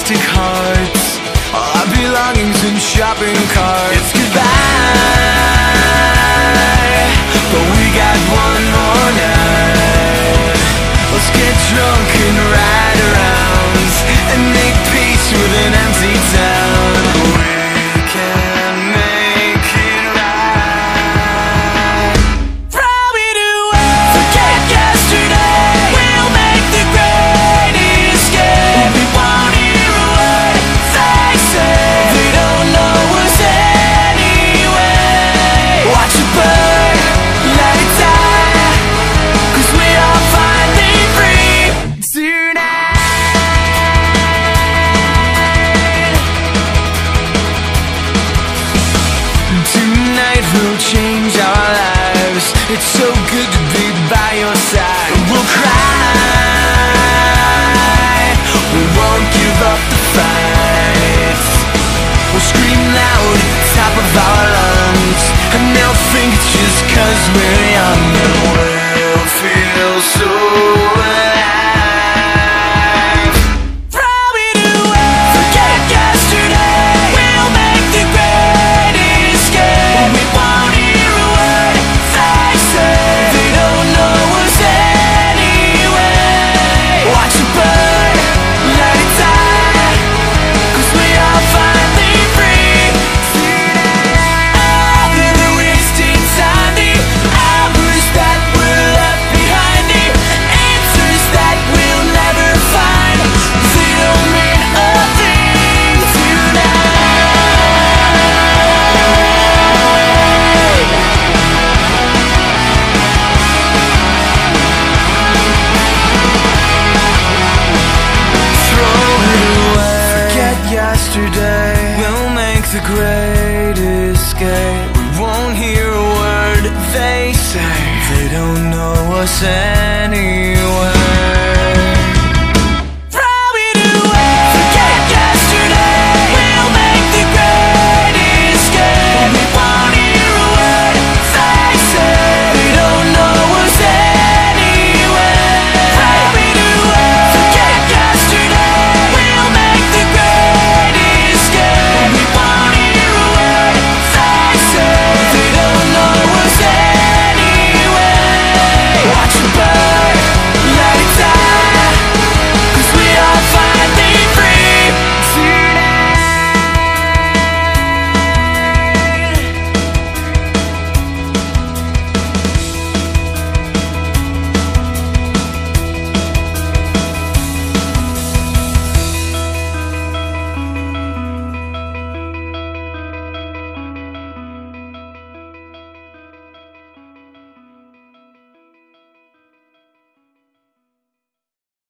plastic hearts, all our belongings in shopping carts. It's goodbye, but we got one more night. Let's get drunk and ride around and make peace with an empty town. We can make it right. Throw it away, forget yesterday. We'll make the great escape. We won't hear a word they say. They don't know us anyway. Watch it burn, let it die, 'cause we are finally free tonight. Tonight we'll change our lives. It's so good to be by your side. We'll cry, we won't give up the fight. We'll scream loud at the top of our lungs, and they'll think it's just 'cause we're young. And we'll feel so alive. Throw it away, forget yesterday. We'll make the great escape. We won't hear a word they say. They don't know us anyway. Watch it burn, let it die, 'cause we are finally free tonight. All the wasted time, the hours that were left behind, the answers that we'll never find. They don't mean a thing tonight. Throw it away, forget yesterday. We'll make the great escape. We won't hear a word they say. They don't know us